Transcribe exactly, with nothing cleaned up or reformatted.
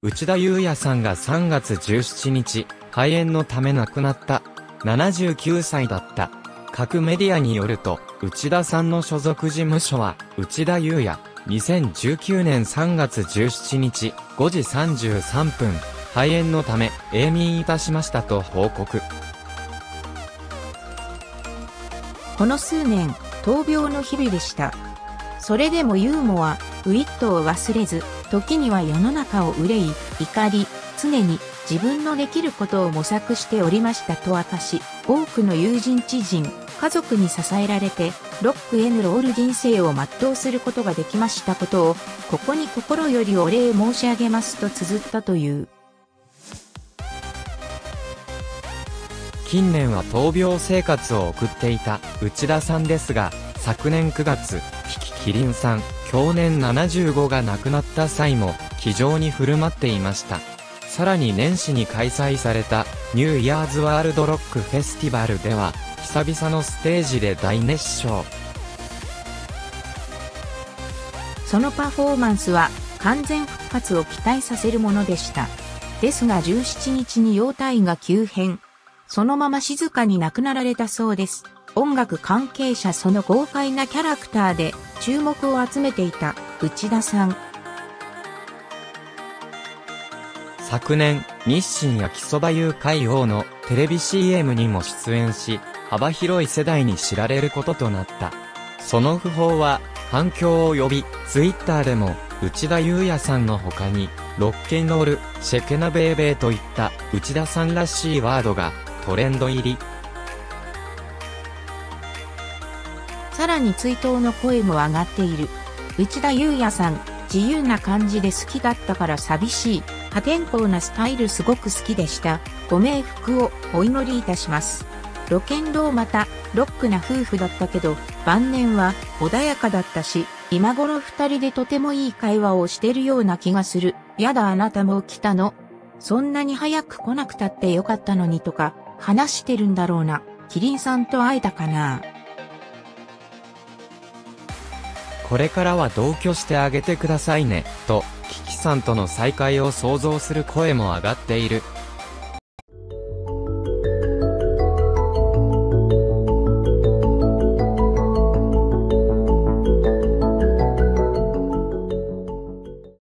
内田裕也さんがさんがつじゅうしちにち、肺炎のため亡くなった。ななじゅうきゅうさいだった。各メディアによると、内田さんの所属事務所は、内田裕也、にせんじゅうきゅうねんさんがつじゅうしちにち、ごじさんじゅうさんぷん、肺炎のため、永眠いたしましたと報告。 この数年、闘病の日々でした。それでもユーモア、ウィットを忘れず、時には世の中を憂い、怒り、常に自分のできることを模索しておりましたと明かし、多くの友人知人、家族に支えられて、ロックへのロール人生を全うすることができましたことを、ここに心よりお礼申し上げますと綴ったという。 近年は闘病生活を送っていた内田さんですが、昨年くがつ、樹木希林さん、享年ななじゅうごが亡くなった際も、気丈に振る舞っていました。さらに年始に開催された、ニューイヤーズワールドロックフェスティバルでは、久々のステージで大熱唱。 そのパフォーマンスは、完全復活を期待させるものでした。ですがじゅうしちにちに容体が急変。そのまま静かに亡くなられたそうです。音楽関係者その豪快なキャラクターで注目を集めていた内田さん。 昨年、日清焼きそば湯海王のテレビ シーエム にも出演し、幅広い世代に知られることとなった。その訃報は反響を呼び、ツイッターでも内田裕也さんの他に、ロッケンロール、シェケナベーベーといった内田さんらしいワードがトレンド入り。 さらに追悼の声も上がっている。内田裕也さん、自由な感じで好きだったから寂しい。破天荒なスタイルすごく好きでした。ご冥福をお祈りいたします。ロケンローまた、ロックな夫婦だったけど、晩年は穏やかだったし、今頃二人でとてもいい会話をしてるような気がする。やだあなたも来たの？そんなに早く来なくたってよかったのにとか、話してるんだろうな。キリンさんと会えたかな？ これからは同居してあげてくださいね、と、キキさんとの再会を想像する声も上がっている。